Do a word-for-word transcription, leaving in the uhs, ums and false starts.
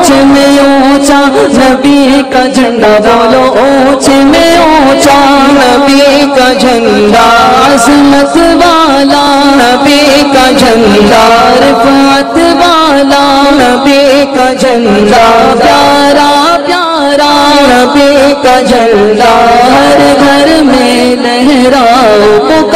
ऊंचे में ऊंचा नबी का झंडा, बोलो ऊंचे में ऊंचा नबी का झंडा, अज़मत वाला नबी का झंडा, रिफ़अत वाला नबी का झंडा, प्यारा प्यारा नबी का झंडा, हर घर में लहराओ